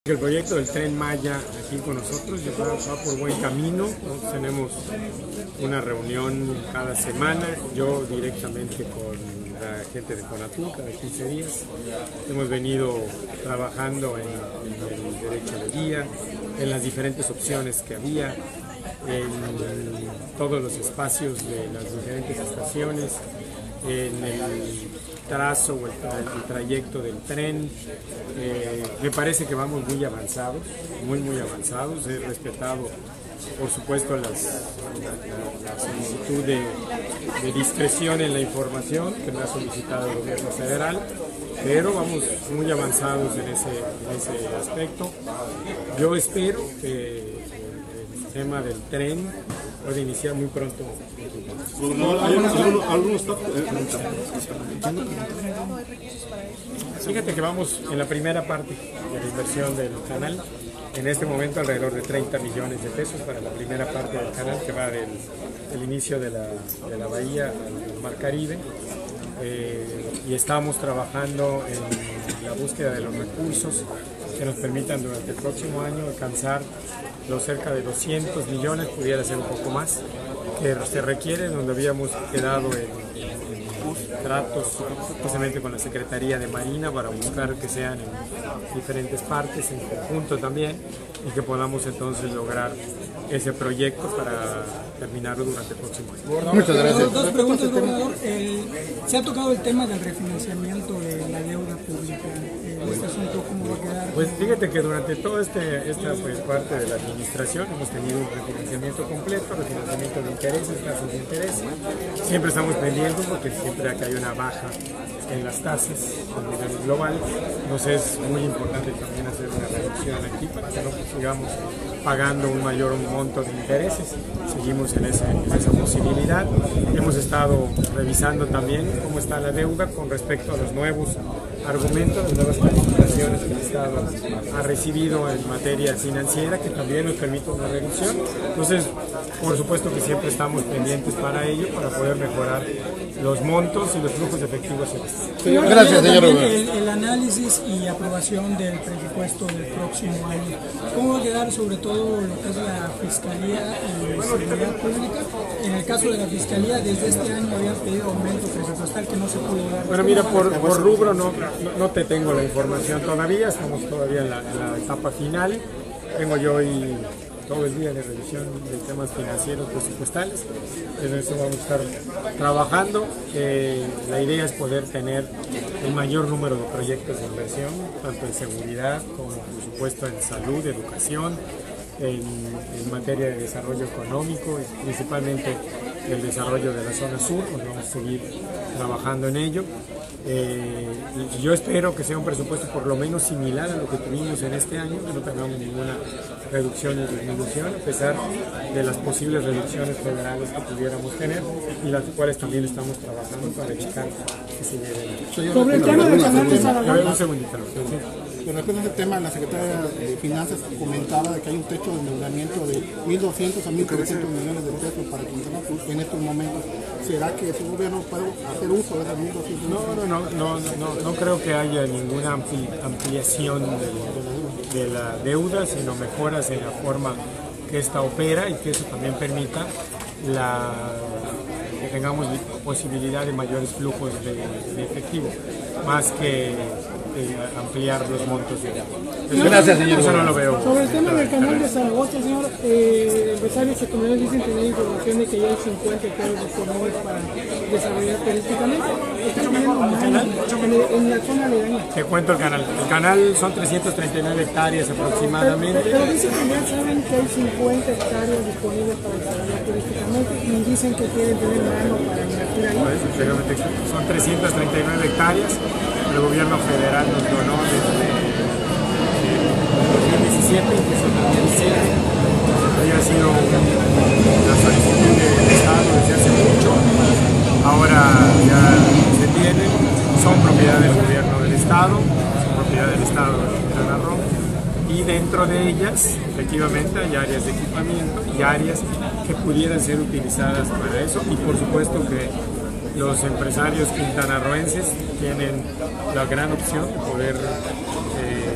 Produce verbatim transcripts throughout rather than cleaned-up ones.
El proyecto del Tren Maya aquí con nosotros ya va, va por buen camino. Nosotros tenemos una reunión cada semana, yo directamente con la gente de Conatur cada quince días. Hemos venido trabajando en, en el derecho de vía, en las diferentes opciones que había, en todos los espacios de las diferentes estaciones, en el trazo o el, tra el trayecto del tren. Eh, me parece que vamos muy avanzados, muy muy avanzados. He respetado, por supuesto, las, la, la, la solicitud de, de discreción en la información que me ha solicitado el gobierno federal, pero vamos muy avanzados en ese, en ese aspecto. Yo espero que el tema del tren puede iniciar muy pronto. Fíjate que vamos en la primera parte de la inversión del canal. En este momento alrededor de treinta millones de pesos para la primera parte del canal, que va del, del inicio de la, de la bahía al Mar Caribe. Eh, y estamos trabajando en la búsqueda de los recursos que nos permitan durante el próximo año alcanzar los cerca de doscientos millones, pudiera ser un poco más, que se requiere, donde habíamos quedado en, en, en tratos justamente con la Secretaría de Marina para buscar que sean en diferentes partes, en conjunto también, y que podamos entonces lograr ese proyecto para terminarlo durante el próximo año. Muchas gracias. Dos preguntas, gobernador. El, se ha tocado el tema del refinanciamiento de la deuda pública. ¿Este asunto cómo va a quedar? Pues fíjate que durante toda este, esta pues, parte de la administración hemos tenido un refinanciamiento completo, refinanciamiento de intereses, tasas de interés. Siempre estamos pendientes porque siempre que hay una baja en las tasas a nivel global, nos es muy importante también hacer una reducción aquí para que no sigamos pagando un mayor monto de intereses. Seguimos en, ese, en esa posibilidad. Hemos estado revisando también cómo está la deuda con respecto a los nuevos argumentos, las nuevas calificaciones que el Estado ha recibido en materia financiera, que también nos permite una reducción. Entonces, por supuesto que siempre estamos pendientes para ello, para poder mejorar los montos y los flujos efectivos. Señor, gracias, señor. El, el análisis y aprobación del presupuesto del próximo año, ¿cómo va a quedar sobre todo lo que es la Fiscalía y Seguridad Pública? En el caso de la Fiscalía, desde este año habían pedido aumento presupuestal que no se pudo dar. Bueno, mira, por, por rubro no, no, no te tengo la información todavía, estamos todavía en la, en la etapa final. Tengo yo hoy todo el día de revisión de temas financieros presupuestales, en eso vamos a estar trabajando. Eh, la idea es poder tener el mayor número de proyectos de inversión, tanto en seguridad como por supuesto en salud, educación, en, en materia de desarrollo económico y principalmente el desarrollo de la zona sur, pues vamos a seguir trabajando en ello. Eh, y yo espero que sea un presupuesto por lo menos similar a lo que tuvimos en este año, que no tengamos ninguna reducción o disminución, a pesar de las posibles reducciones federales que pudiéramos tener y las cuales también estamos trabajando para evitar que se lleven. Sobre el tema del canal de Zaragoza. Un segundito. Con respecto a ese tema, la Secretaría de Finanzas comentaba de que hay un techo de endeudamiento de mil doscientos a mil trescientos millones de pesos para Quintana Roo en estos momentos. ¿Será que ese gobierno puede hacer uso de esos mil doscientos? No, no, no, no, no, no creo que haya ninguna ampli ampliación de, de la deuda, sino mejoras en la forma que esta opera y que eso también permita la, que tengamos posibilidad de mayores flujos de, de efectivo, más que eh, ampliar los montos de deuda. Gracias, señor. Eso no lo veo. Sobre el tema del canal de Zaragoza, señor, eh, empresarios económicos dicen tener información de que ya hay cincuenta hectáreas disponibles para desarrollar turísticamente. ¿Están viendo mal en, en la zona aledaña? Te cuento el canal. El canal son trescientas treinta y nueve hectáreas aproximadamente. Pero, pero dicen que ya saben que hay cincuenta hectáreas disponibles para desarrollar turísticamente y dicen que quieren tener mano para invertir ahí. Por eso, son trescientas treinta y nueve hectáreas. El gobierno federal nos donó desde dos mil diecisiete, que son dos mil diecisiete. Había sido la solicitud del Estado desde hace mucho. Ahora ya se tienen, son propiedad del gobierno del Estado, son propiedad del Estado de Quintana Roo. Y dentro de ellas, efectivamente, hay áreas de equipamiento y áreas que pudieran ser utilizadas para eso. Y por supuesto que los empresarios quintanarroenses tienen la gran opción de poder eh,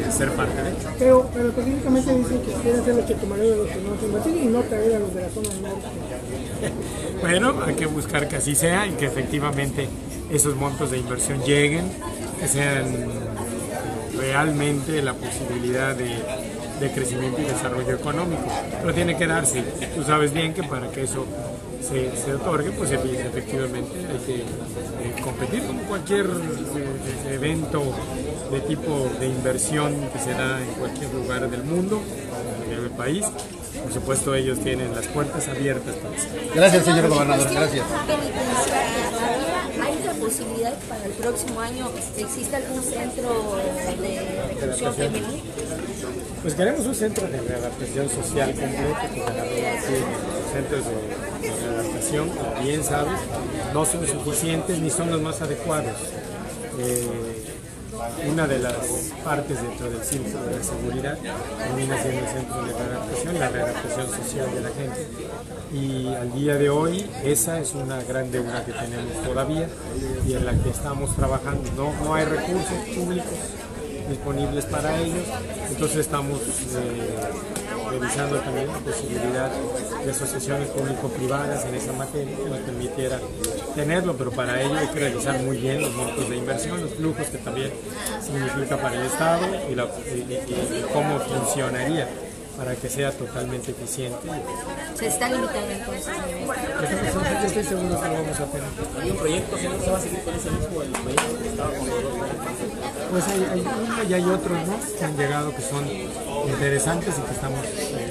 ser parte de. Pero, pero específicamente dicen que quieren hacer los chetumareros de los que no se invertir y no traer a los de la zona norte. Bueno, hay que buscar que así sea y que efectivamente esos montos de inversión lleguen, que sean realmente la posibilidad de, de crecimiento y desarrollo económico. Pero tiene que darse. Tú sabes bien que para que eso se, se otorgue, pues efectivamente hay que eh, competir como cualquier eh, evento de tipo de inversión que se da en cualquier lugar del mundo, en el país. Por supuesto, ellos tienen las puertas abiertas para eso. Gracias, señor gobernador. Gracias. ¿Hay la posibilidad que para el próximo año exista algún centro de reclusión femenil? Pues queremos un centro de readaptación social completo, que los centros de, de readaptación, como bien sabes, no son suficientes ni son los más adecuados. Eh, Una de las partes dentro del círculo de la seguridad termina siendo el centro de readaptación, la readaptación social de la gente. Y al día de hoy esa es una gran deuda que tenemos todavía y en la que estamos trabajando. No, no hay recursos públicos disponibles para ellos, entonces estamos eh, revisando también la posibilidad de asociaciones público-privadas en esa materia que nos permitiera tenerlo, pero para ello hay que realizar muy bien los montos de inversión, los flujos que también significa para el Estado y, la, y, y, y cómo funcionaría para que sea totalmente eficiente. Se está limitando entonces. Yo estoy seguro que lo vamos a tener. ¿Hay un proyecto que no se va a seguir con ese mismo el proyecto que estaba con los dos? Pues hay, hay uno y hay otros más que han llegado que son interesantes y que estamos eh,